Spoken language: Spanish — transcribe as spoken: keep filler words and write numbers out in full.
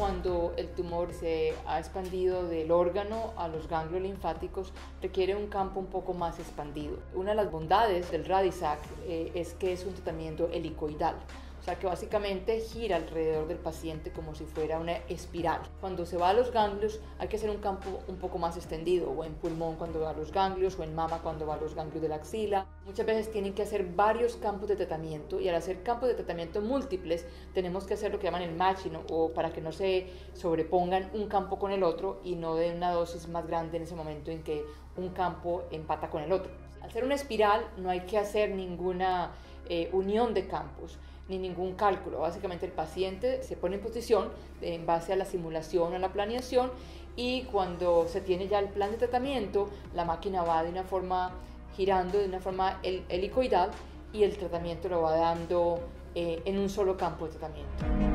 cuando el tumor se ha expandido del órgano a los ganglios linfáticos, requiere un campo un poco más expandido. Una de las bondades del Radixact eh, es que es un tratamiento helicoidal. O sea que básicamente gira alrededor del paciente como si fuera una espiral. Cuando se va a los ganglios hay que hacer un campo un poco más extendido, o en pulmón cuando va a los ganglios, o en mama cuando va a los ganglios de la axila. Muchas veces tienen que hacer varios campos de tratamiento, y al hacer campos de tratamiento múltiples tenemos que hacer lo que llaman el matching, o para que no se sobrepongan un campo con el otro y no den una dosis más grande en ese momento en que un campo empata con el otro. Al ser una espiral no hay que hacer ninguna eh, unión de campos ni ningún cálculo. Básicamente el paciente se pone en posición en base a la simulación o a la planeación, y cuando se tiene ya el plan de tratamiento, la máquina va de una forma girando de una forma helicoidal, y el tratamiento lo va dando eh, en un solo campo de tratamiento.